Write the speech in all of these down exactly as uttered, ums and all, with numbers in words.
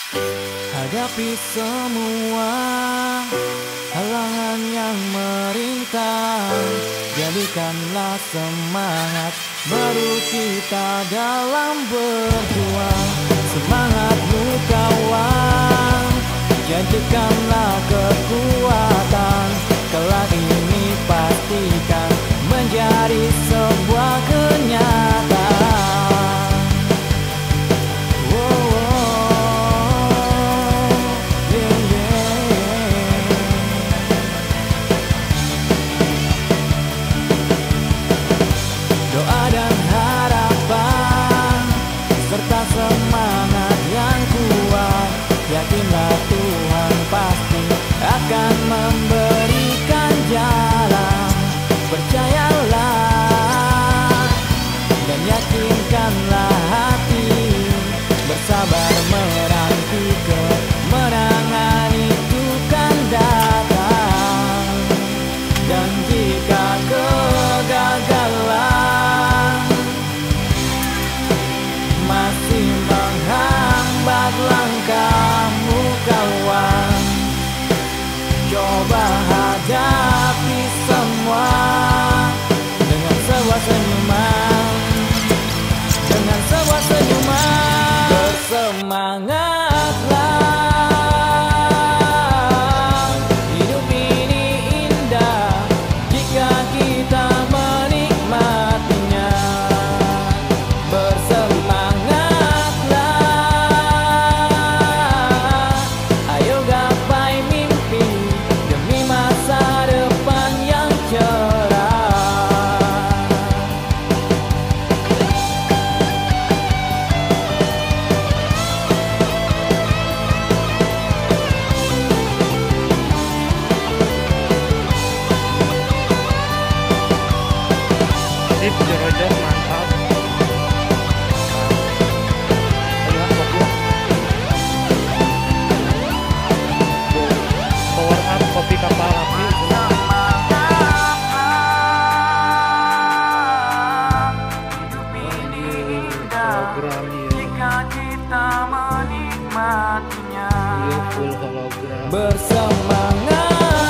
Hadapi semua halangan yang merintang, jadikanlah semangat baru kita dalam berjuang. Semangatmu kawan, jadikanlah kekuatan. Kelak ini pastikan menjadi sebuah kenyataan. Yakinlah Tuhan pasti akan memberikan jalan. Percayalah dan yakinkanlah hati, bersabar menanti kemenangan itu kan datang. Dan jika kegagalan masih menghambat langkahmu kawan, coba hadapi semua dengan sebuah senyuman, dengan sebuah senyuman. Bersemangatlah, hidup ini indah jika kita menikmatinya. Sip, jor-jor mantap. Lihat kopi. Power up kopi kapal api. Hologram jika kita menikmatinya. Iya, full hologram. Bersemangat.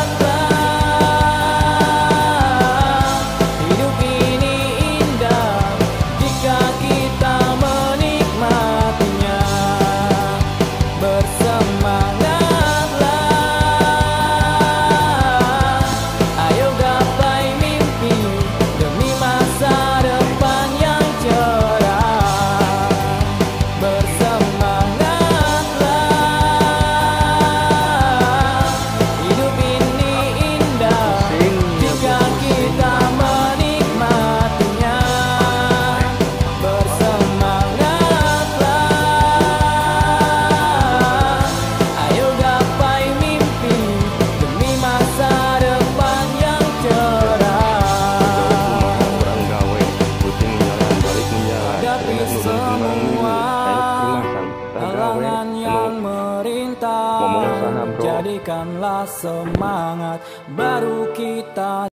Halangan yang merintang, jadikanlah semangat baru kita